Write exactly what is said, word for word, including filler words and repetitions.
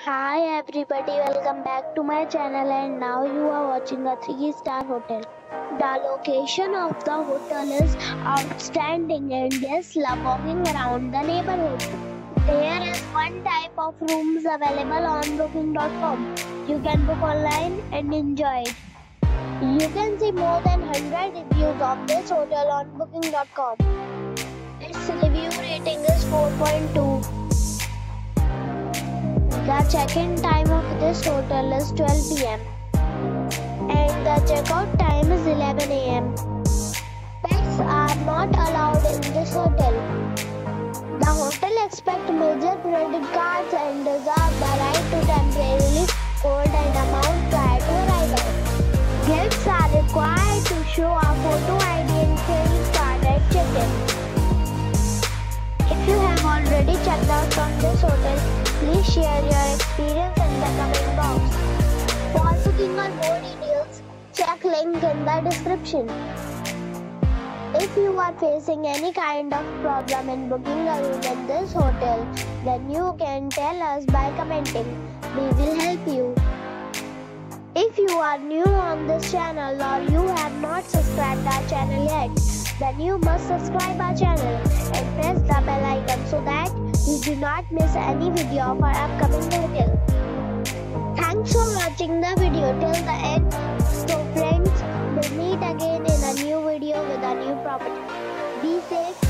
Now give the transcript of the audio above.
Hi everybody, welcome back to my channel and now you are watching a three star hotel. The location of the hotel is outstanding and guests love walking around the neighborhood. There is one type of rooms available on booking dot com. You can book online and enjoy it. You can see more than one hundred reviews of this hotel on booking dot com. Its review rating is four point two. The check-in time of this hotel is twelve p m and the check-out time is eleven a m Pets are not allowed in this hotel. The hotel accepts major credit cards and reserves the right to temporarily hold an amount prior to arrival. Guests are required to show a photo I D and credit card at check-in. If you have already checked out from this hotel, please share your experience in the comment box. For booking or more details, check link in the description. If you are facing any kind of problem in booking a room in this hotel, then you can tell us by commenting. We will help you. If you are new on this channel or you have not subscribed our channel yet, then you must subscribe our channel and press the bell icon so that you do not miss any video of our upcoming hotel. Thanks for watching the video till the end. So friends, we'll meet again in a new video with a new property. Be safe